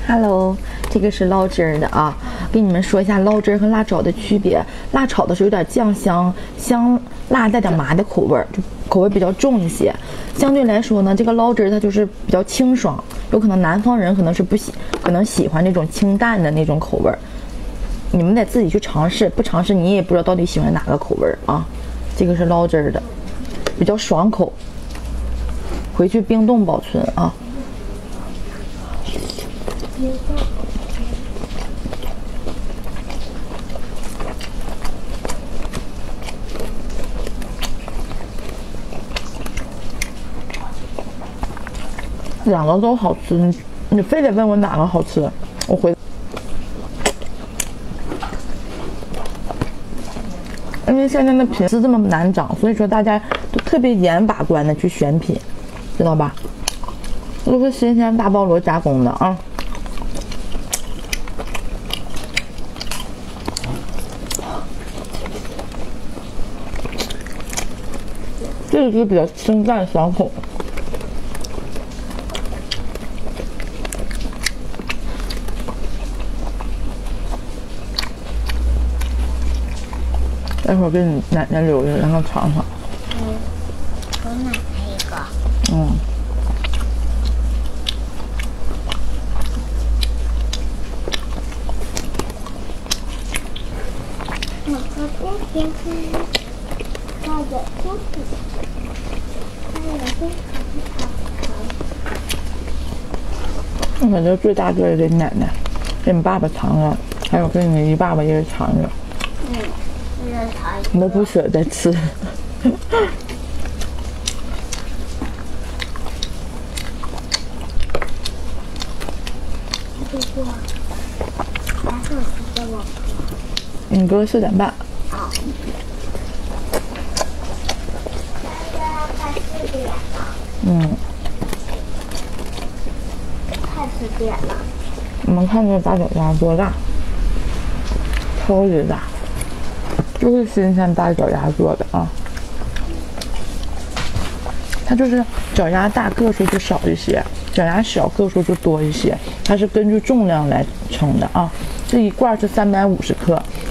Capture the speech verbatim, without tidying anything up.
Hello， 这个是捞汁儿的啊，给你们说一下捞汁儿和辣炒的区别。辣炒的是有点酱香、香辣带点麻的口味儿，就口味比较重一些。相对来说呢，这个捞汁儿它就是比较清爽，有可能南方人可能是不喜，可能喜欢那种清淡的那种口味儿。你们得自己去尝试，不尝试你也不知道到底喜欢哪个口味儿啊。这个是捞汁儿的，比较爽口，回去冰冻保存啊。两个都好吃，你你非得问我哪个好吃，我回。因为现在的品质这么难找，所以说大家都特别严把关的去选品，知道吧？都是新鲜大包罗加工的啊。这个就是比较清淡爽口。待会儿给你奶奶留着，让她尝尝。 嗯，给奶奶一个。 嗯。 我和冬天看，带着冬天，带着冬天我感觉最大个的给你奶奶，给你爸爸尝尝，还有给你姨爸爸也尝尝。 嗯，这个尝一个。 你都不舍得吃。 这个，然后给我喝。 你哥四点半。 好。现在快四点了。 嗯。 快四点了。 你们看这个大脚丫多大，超级大，就是新鲜大脚丫做的啊。它就是脚丫大个数就少一些，脚丫小个数就多一些，它是根据重量来称的啊。这一罐是三百五十克，